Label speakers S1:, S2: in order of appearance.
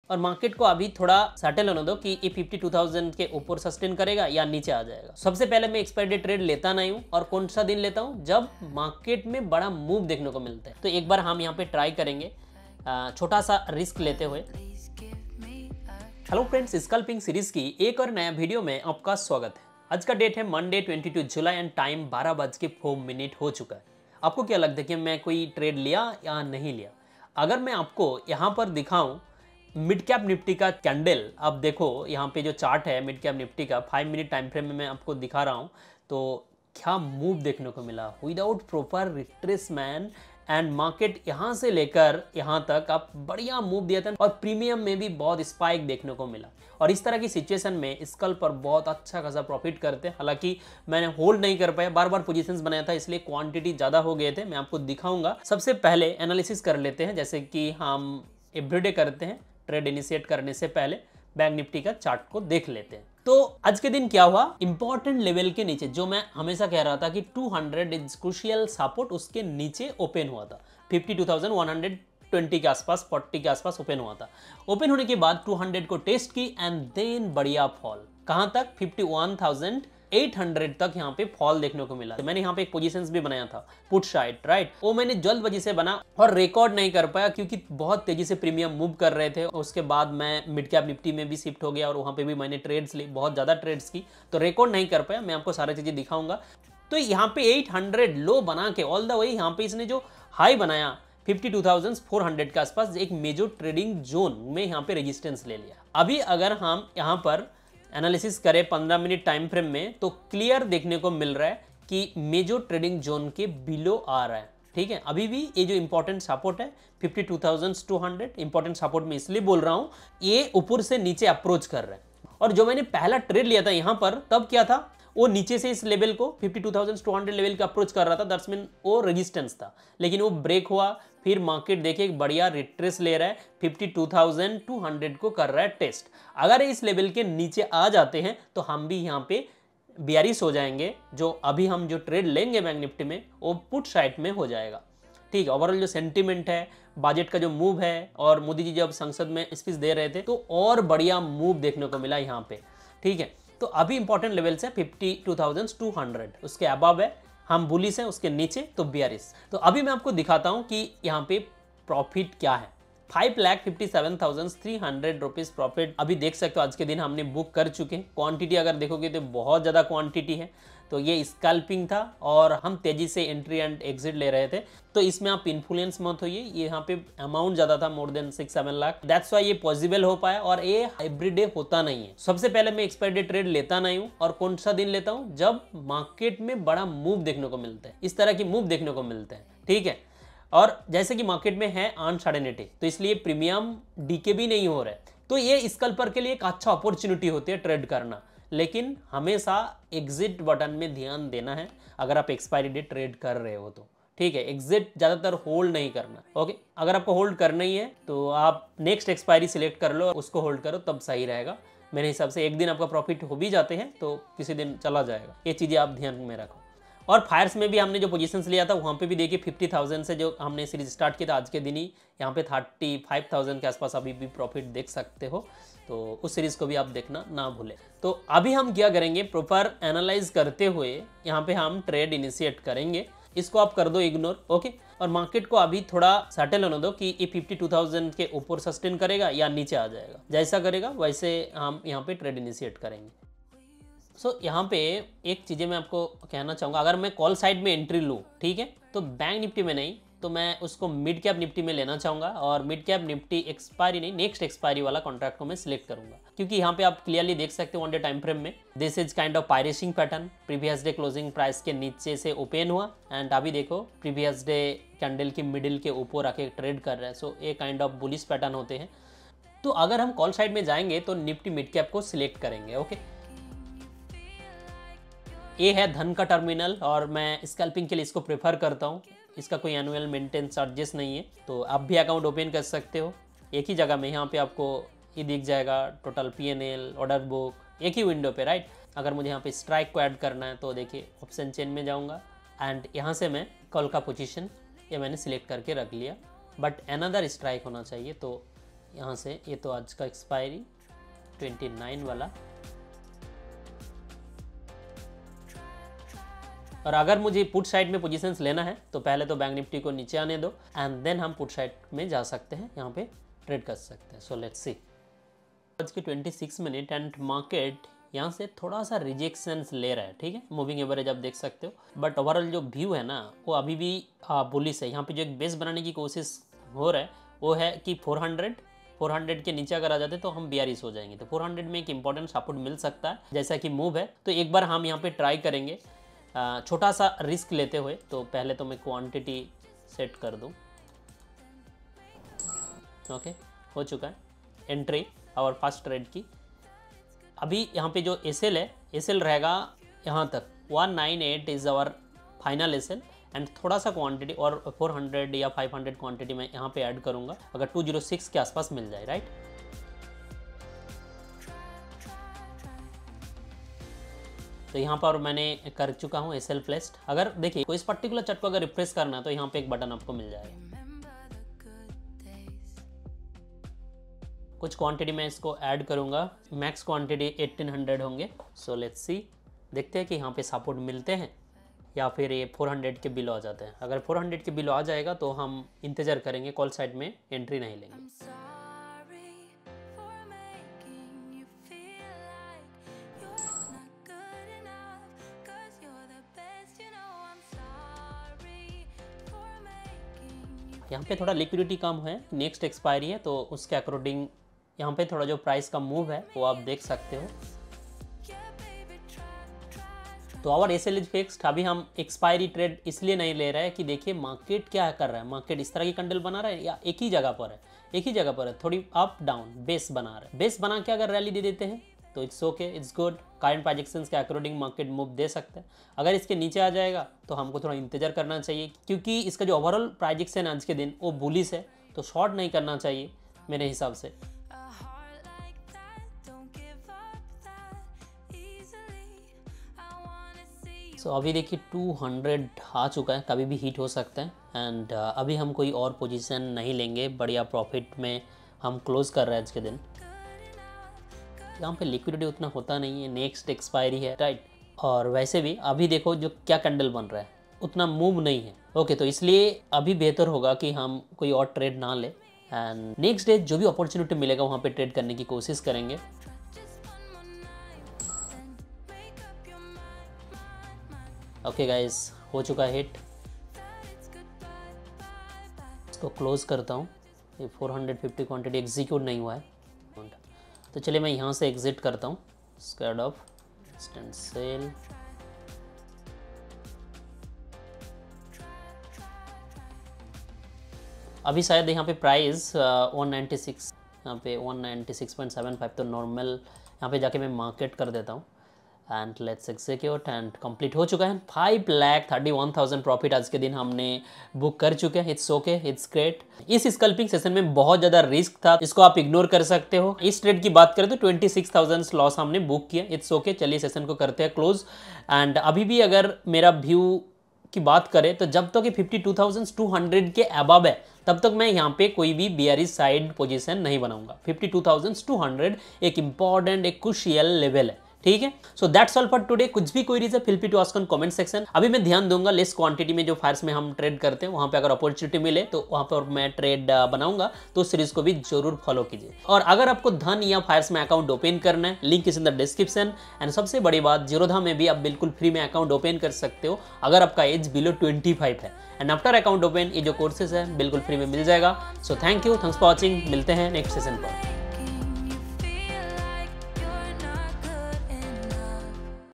S1: और मार्केट को अभी थोड़ा सेटल होने दो कि ये 52,000 के ऊपर सस्टेन करेगा या नीचे आ जाएगा। सबसे पहले मैं एक्सपायरी डेट ट्रेड लेता नहीं हूँ, और कौन सा दिन लेता हूँ, जब मार्केट में बड़ा मूव देखने को मिलता है। तो एक बार हम यहाँ पे ट्राई करेंगे छोटा सा रिस्क लेते हुए। हेलो फ्रेंड्स, स्कैल्पिंग सीरीज की एक और नया वीडियो में आपका स्वागत है। आज का डेट है मंडे 22 जुलाई एंड टाइम 12:04 हो चुका है। आपको क्या लगता है कि मैं कोई ट्रेड लिया या नहीं लिया? अगर मैं आपको यहाँ पर दिखाऊं मिड कैप निफ्टी का कैंडल, आप देखो यहाँ पे जो चार्ट है मिड कैप निफ्टी का 5 मिनट टाइम फ्रेम में मैं आपको दिखा रहा हूँ, तो क्या मूव देखने को मिला without proper retracement, and market यहाँ से लेकर यहाँ तक आप बढ़िया मूव दिया था, और प्रीमियम में भी बहुत स्पाइक देखने को मिला। और इस तरह की सिचुएशन में स्कैल्प पर बहुत अच्छा खासा प्रॉफिट करते हैं। हालांकि मैंने होल्ड नहीं कर पाया, बार बार पोजीशंस बनाया था, इसलिए क्वांटिटी ज़्यादा हो गए थे। मैं आपको दिखाऊंगा। सबसे पहले एनालिसिस कर लेते हैं, जैसे कि हम एवरीडे करते हैं। ट्रेड इनिशिएट करने से पहले बैंक निफ्टी का चार्ट को देख लेते हैं। तो आज के दिन क्या हुआ, इंपॉर्टेंट लेवल के नीचे, जो मैं हमेशा कह रहा था कि 200 इज क्रूशियल सपोर्ट, उसके नीचे ओपन हुआ था। 52,120 के आसपास, 40 के आसपास ओपन हुआ था। ओपन होने के बाद 200 को टेस्ट की एंड देन बढ़िया फॉल, कहां तक, 51,800 तक यहाँ पे फॉल देखने को मिला। तो मैंने यहाँ पे एक पोजीशंस भी बनाया था पुट साइड, राइट। वो मैंने जल्दबाजी से बना और रिकॉर्ड नहीं कर पाया, क्योंकि बहुत तेजी से प्रीमियम मूव कर रहे थे। उसके बाद मैं मिड कैप निफ्टी में भी शिफ्ट हो गया और वहाँ पे भी मैंने ट्रेड्स ली, बहुत ज़्यादा ट्रेड्स की, तो रिकॉर्ड नहीं कर पाया। मैं आपको सारी चीज़ें दिखाऊंगा। तो यहाँ पे 800 लो बना के ऑल द वे यहाँ पे इसने जो हाई बनाया 52,400 के आसपास, एक मेजर ट्रेडिंग जोन में यहाँ पे रेजिस्टेंस ले लिया। अभी अगर हम यहाँ पर एनालिसिस करें 15 मिनट टाइम फ्रेम में, तो क्लियर देखने को मिल रहा है कि मेजर ट्रेडिंग जोन के बिलो आ रहा है। ठीक है, अभी भी ये जो इंपॉर्टेंट सपोर्ट है 52,200, इंपॉर्टेंट सपोर्ट में इसलिए बोल रहा हूं, ये ऊपर से नीचे अप्रोच कर रहा है। और जो मैंने पहला ट्रेड लिया था यहां पर, तब क्या था, वो नीचे से इस लेवल को 52,200 लेवल का अप्रोच कर रहा था। दैट्स मीन वो रेजिस्टेंस था, लेकिन वो ब्रेक हुआ। फिर मार्केट देखिए बढ़िया रिट्रेस ले रहा है, 52,200 को कर रहा है टेस्ट। अगर इस लेवल के नीचे आ जाते हैं तो हम भी यहाँ पे बेयरिश हो जाएंगे। जो अभी हम जो ट्रेड लेंगे बैंक निफ्टी में, वो पुट साइड में हो जाएगा। ठीक है, ओवरऑल जो सेंटीमेंट है, बजट का जो मूव है, और मोदी जी जब संसद में स्पीच दे रहे थे, तो और बढ़िया मूव देखने को मिला यहाँ पे। ठीक है, तो अभी इंपॉर्टेंट लेवल्स है 52,200, उसके अबव है हम बुलिश हैं, उसके नीचे तो बेयरिश। तो अभी मैं आपको दिखाता हूं कि यहाँ पे प्रॉफिट क्या है। 5,57,300 रुपीज प्रॉफिट अभी देख सकते हो आज के दिन हमने बुक कर चुके हैं। क्वांटिटी अगर देखोगे तो बहुत ज़्यादा क्वांटिटी है। तो ये स्कैल्पिंग था और हम तेजी से एंट्री एंड एग्जिट ले रहे थे, तो इसमें आप इन्फ्लुएंस मत होइए। ये यहाँ पे अमाउंट ज़्यादा था, more than 6-7 lakh. That's why ये पॉसिबल हो पाया, और ये एवरीडे होता नहीं है। सबसे पहले मैं एक्सपायरी डे ट्रेड लेता नहीं हूँ, और कौन सा दिन लेता हूँ, जब मार्केट में बड़ा मूव देखने को मिलता है, इस तरह की मूव देखने को मिलते हैं। ठीक है, और जैसे कि मार्केट में है 8-8.5, तो इसलिए प्रीमियम डीके भी नहीं हो रहा है। तो ये स्कैल्पर के लिए एक अच्छा अपॉर्चुनिटी होती है ट्रेड करना, लेकिन हमेशा एग्जिट बटन में ध्यान देना है अगर आप एक्सपायरी डे ट्रेड कर रहे हो तो। ठीक है, एग्जिट ज़्यादातर होल्ड नहीं करना। ओके, अगर आपको होल्ड करना ही है तो आप नेक्स्ट एक्सपायरी सिलेक्ट कर लो, उसको होल्ड करो, तब सही रहेगा मेरे हिसाब से। एक दिन आपका प्रॉफिट हो भी जाते हैं तो किसी दिन चला जाएगा, ये चीज़ें आप ध्यान में रखो। और फायर्स में भी हमने जो पोजीशंस लिया था वहाँ पे भी देखिए 50,000 से जो हमने सीरीज स्टार्ट किया था, आज के दिन ही यहाँ पे 35,000 के आसपास अभी भी प्रॉफिट देख सकते हो। तो उस सीरीज को भी आप देखना ना भूलें। तो अभी हम क्या करेंगे, प्रॉपर एनालाइज करते हुए यहाँ पे हम ट्रेड इनिशिएट करेंगे। इसको आप कर दो इग्नोर, ओके। और मार्केट को अभी थोड़ा सेटल होने दो कि ये 52,000 के ऊपर सस्टेन करेगा या नीचे आ जाएगा। जैसा करेगा वैसे हम यहाँ पे ट्रेड इनिशिएट करेंगे। यहाँ पे एक चीज़ें मैं आपको कहना चाहूँगा, अगर मैं कॉल साइड में एंट्री लूँ, ठीक है, तो बैंक निफ्टी में नहीं, तो मैं उसको मिड कैप निफ्टी में लेना चाहूँगा। और मिड कैप निफ्टी एक्सपायरी नहीं, नेक्स्ट एक्सपायरी वाला कॉन्ट्रैक्ट को मैं सिलेक्ट करूँगा, क्योंकि यहाँ पे आप क्लियरली देख सकते हो 1 डे टाइम फ्रेम में this is kind of piercing pattern. Previous day closing price के नीचे से ओपन हुआ, एंड अभी देखो प्रीवियस डे कैंडल की मिडिल के ऊपर आके ट्रेड कर रहा है। सो ये काइंड ऑफ बुलिश पैटर्न होते हैं। तो अगर हम कॉल साइड में जाएंगे तो निफ्टी मिड कैप को सिलेक्ट करेंगे, ओके। ये है धन का टर्मिनल, और मैं स्कैल्पिंग के लिए इसको प्रेफर करता हूँ। इसका कोई एनुअल मेंटेनेंस चार्जेस नहीं है, तो आप भी अकाउंट ओपन कर सकते हो एक ही जगह में। यहाँ पे आपको ये दिख जाएगा टोटल PNL, ऑर्डर बुक, एक ही विंडो पे, राइट। अगर मुझे यहाँ पे स्ट्राइक को ऐड करना है तो देखिए ऑप्शन चेन में जाऊँगा, एंड यहाँ से मैं कॉल का पोजीशन ये मैंने सिलेक्ट करके रख लिया, बट अनदर स्ट्राइक होना चाहिए, तो यहाँ से ये तो आज का एक्सपायरी 29 वाला, और अगर मुझे पुट साइड में पोजीशंस लेना है तो पहले तो बैंक निफ्टी को नीचे आने दो एंड देन हम पुट साइड में जा सकते हैं, यहाँ पे ट्रेड कर सकते हैं। So let's see. आज की 26 मिनट एंड मार्केट यहाँ से थोड़ा सा रिजेक्शंस ले रहा है, ठीक है। मूविंग एवरेज आप देख सकते हो, बट ओवरऑल जो व्यू है ना वो अभी भी बुलिश है। यहाँ पे जो एक बेस बनाने की कोशिश हो रहा है वो है कि 400 के नीचे अगर आ जाते तो हम बेयरिश हो जाएंगे। तो 400 में एक इंपॉर्टेंट सपोर्ट मिल सकता है जैसा कि मूव है, तो एक बार हम यहाँ पे ट्राई करेंगे छोटा सा रिस्क लेते हुए। तो पहले तो मैं क्वांटिटी सेट कर दूं। ओके, हो चुका है एंट्री और फर्स्ट ट्रेड की। अभी यहाँ पे जो एसएल है, एसएल रहेगा यहाँ तक 198 is our final SL and थोड़ा सा क्वांटिटी और 400 या 500 क्वांटिटी मैं यहाँ पे ऐड करूँगा अगर 206 के आसपास मिल जाए, राइट। तो यहाँ पर मैंने कर चुका हूँ एसएल प्लेस्ड। अगर देखिए कोई इस पर्टिकुलर चार्ट को अगर रिफ्रेश करना है तो यहाँ पे एक बटन आपको मिल जाएगा। कुछ क्वांटिटी मैं इसको ऐड करूँगा, मैक्स क्वांटिटी 1800 होंगे। सो लेट्स सी, देखते हैं कि यहाँ पे सपोर्ट मिलते हैं या फिर ये 400 के बिलो आ जाते हैं। अगर 400 के बिलो आ जाएगा तो हम इंतज़ार करेंगे, कॉल साइड में एंट्री नहीं लेंगे। यहाँ पे थोड़ा लिक्विडिटी कम है, नेक्स्ट एक्सपायरी है, तो उसके अकॉर्डिंग यहाँ पे थोड़ा जो प्राइस का मूव है वो आप देख सकते हो। तो आवर एसएल इज फिक्स्ड। अभी हम एक्सपायरी ट्रेड इसलिए नहीं ले रहे हैं कि देखिए मार्केट क्या कर रहा है, मार्केट इस तरह की कैंडल बना रहा है या एक ही जगह पर है, एक ही जगह पर है, थोड़ी अप डाउन बेस बना रहा है। बेस बना के अगर रैली दे देते हैं तो it's okay, it's good. Current projections के अकॉर्डिंग मार्केट मूव दे सकते हैं। अगर इसके नीचे आ जाएगा तो हमको थोड़ा इंतजार करना चाहिए, क्योंकि इसका जो ओवरऑल प्रोजेक्शन आज के दिन वो बुलिश है, तो शॉर्ट नहीं करना चाहिए मेरे हिसाब से। सो अभी देखिए 200 आ चुका है, कभी भी हिट हो सकता है एंड अभी हम कोई और पोजीशन नहीं लेंगे, बढ़िया प्रॉफिट में हम क्लोज कर रहे हैं आज के दिन। यहाँ पे लिक्विडिटी उतना होता नहीं है, नेक्स्ट एक्सपायरी है, राइट। और वैसे भी अभी देखो जो क्या कैंडल बन रहा है उतना मूव नहीं है। ओके, तो इसलिए अभी बेहतर होगा कि हम कोई और ट्रेड ना ले एंड नेक्स्ट डे जो भी अपॉर्चुनिटी मिलेगा वहाँ पे ट्रेड करने की कोशिश करेंगे। ओके गाइस, हो चुका है हिट, इसको क्लोज करता हूँ। ये 450 क्वांटिटी एग्जीक्यूट नहीं हुआ है, तो चलिए मैं यहाँ से एग्जिट करता हूँ। स्क्वाड ऑफ स्टैंड सेल, अभी शायद यहाँ पे प्राइस 196, यहाँ पे 196.75, तो नॉर्मल यहाँ पे जाके मैं मार्केट कर देता हूँ and let's execute and complete हो चुका है। 5,31,000 प्रॉफिट आज के दिन हमने बुक कर चुके हैं। It's okay, it's great. इस स्कल्पिंग सेशन में बहुत ज़्यादा रिस्क था, इसको आप इग्नोर कर सकते हो। इस ट्रेड की बात करें तो 26,000 लॉस हमने बुक किया। इट्स ओके, चलिए सेशन को करते हैं क्लोज। एंड अभी भी अगर मेरा व्यू की बात करें तो जब तक ये 52,200 के अबव है तब तक मैं यहाँ पे कोई भी बेयरिश साइड पोजीशन नहीं बनाऊंगा। 52,200 एक इंपॉर्टेंट, एक क्रूशियल लेवल है, ठीक है। So that's all for today. कुछ भी क्वेरीज है feel free to ask on comment section. अभी मैं ध्यान दूंगा लेस क्वांटिटी में जो फायर्स में हम ट्रेड करते हैं वहां पे अगर अपॉर्चुनिटी मिले तो वहां पर मैं ट्रेड बनाऊंगा, तो उस सीरीज को भी जरूर फॉलो कीजिए। और अगर आपको धन या फायर्स में अकाउंट ओपन करना है, link is in the description. And सबसे बड़ी बात, जीरोधा में भी आप बिल्कुल फ्री में अकाउंट ओपन कर सकते हो अगर आपका एज बिलो 25 है। एंड आफ्टर अकाउंट ओपन ये जो कोर्सेज है बिल्कुल फ्री में मिल जाएगा। So thank you, thanks for watching. मिलते हैं नेक्स्ट सेशन पर।